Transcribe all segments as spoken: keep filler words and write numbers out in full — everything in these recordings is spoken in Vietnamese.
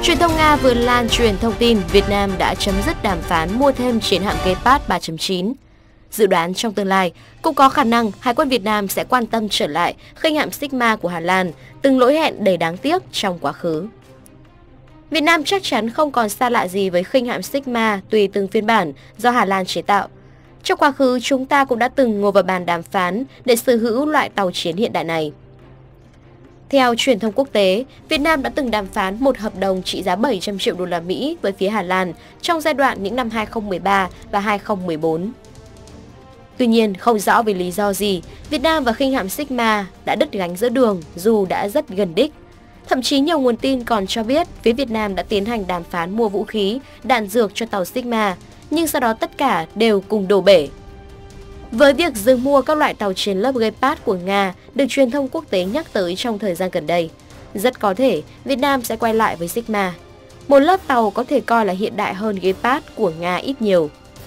Truyền thông Nga vừa lan truyền thông tin Việt Nam đã chấm dứt đàm phán mua thêm chiến hạm Gepard ba chấm chín. Dự đoán trong tương lai, cũng có khả năng Hải quân Việt Nam sẽ quan tâm trở lại khinh hạm Sigma của Hà Lan, từng lỗi hẹn đầy đáng tiếc trong quá khứ. Việt Nam chắc chắn không còn xa lạ gì với khinh hạm Sigma tùy từng phiên bản do Hà Lan chế tạo. Trong quá khứ, chúng ta cũng đã từng ngồi vào bàn đàm phán để sở hữu loại tàu chiến hiện đại này. Theo truyền thông quốc tế, Việt Nam đã từng đàm phán một hợp đồng trị giá bảy trăm triệu đô la Mỹ với phía Hà Lan trong giai đoạn những năm hai không một ba và hai không một bốn. Tuy nhiên, không rõ vì lý do gì, Việt Nam và khinh hạm Sigma đã đứt gánh giữa đường dù đã rất gần đích. Thậm chí nhiều nguồn tin còn cho biết phía Việt Nam đã tiến hành đàm phán mua vũ khí, đạn dược cho tàu Sigma, nhưng sau đó tất cả đều cùng đổ bể. Với việc dừng mua các loại tàu chiến lớp Gepard của Nga được truyền thông quốc tế nhắc tới trong thời gian gần đây, rất có thể Việt Nam sẽ quay lại với Sigma, một lớp tàu có thể coi là hiện đại hơn Gepard của Nga ít nhiều.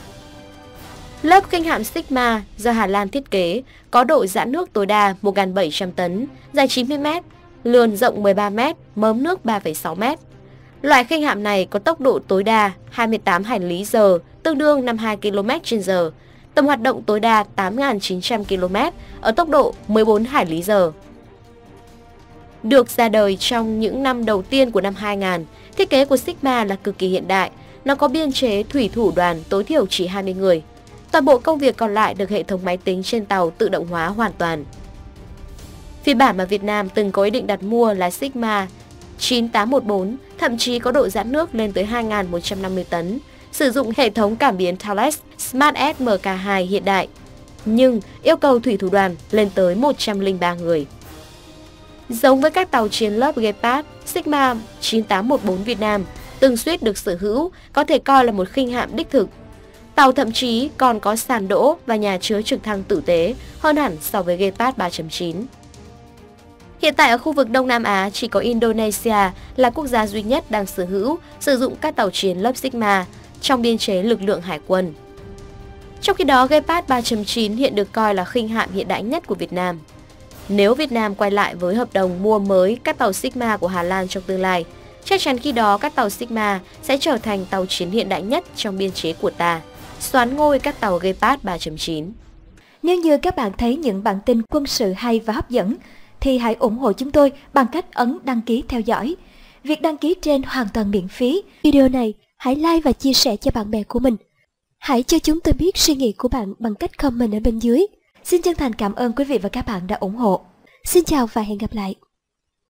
Lớp khinh hạm Sigma do Hà Lan thiết kế có độ giãn nước tối đa một nghìn bảy trăm tấn, dài chín mươi mét, lườn rộng mười ba mét, mớm nước ba phẩy sáu mét. Loại khinh hạm này có tốc độ tối đa hai mươi tám hải lý giờ, tương đương năm mươi hai ki lô mét trên giờ, tầm hoạt động tối đa tám nghìn chín trăm ki lô mét ở tốc độ mười bốn hải lý giờ. Được ra đời trong những năm đầu tiên của năm hai nghìn, thiết kế của Sigma là cực kỳ hiện đại. Nó có biên chế thủy thủ đoàn tối thiểu chỉ hai mươi người. Toàn bộ công việc còn lại được hệ thống máy tính trên tàu tự động hóa hoàn toàn. Phiên bản mà Việt Nam từng có ý định đặt mua là Sigma chín tám một bốn, thậm chí có độ giãn nước lên tới hai nghìn một trăm năm mươi tấn, sử dụng hệ thống cảm biến Thales Smart S M K hai hiện đại, nhưng yêu cầu thủy thủ đoàn lên tới một trăm lẻ ba người. Giống với các tàu chiến lớp Gepard, Sigma chín tám một bốn Việt Nam từng suýt được sở hữu có thể coi là một khinh hạm đích thực. Tàu thậm chí còn có sàn đỗ và nhà chứa trực thăng tử tế hơn hẳn so với Gepard ba chấm chín. Hiện tại ở khu vực Đông Nam Á chỉ có Indonesia là quốc gia duy nhất đang sở hữu, sử dụng các tàu chiến lớp Sigma trong biên chế lực lượng hải quân. Trong khi đó, Gepard ba chấm chín hiện được coi là khinh hạm hiện đại nhất của Việt Nam. Nếu Việt Nam quay lại với hợp đồng mua mới các tàu Sigma của Hà Lan trong tương lai, chắc chắn khi đó các tàu Sigma sẽ trở thành tàu chiến hiện đại nhất trong biên chế của ta, soán ngôi các tàu Gepard ba chấm chín. Nếu như các bạn thấy những bản tin quân sự hay và hấp dẫn, thì hãy ủng hộ chúng tôi bằng cách ấn đăng ký theo dõi. Việc đăng ký trên hoàn toàn miễn phí. Video này hãy like và chia sẻ cho bạn bè của mình. Hãy cho chúng tôi biết suy nghĩ của bạn bằng cách comment ở bên dưới. Xin chân thành cảm ơn quý vị và các bạn đã ủng hộ. Xin chào và hẹn gặp lại.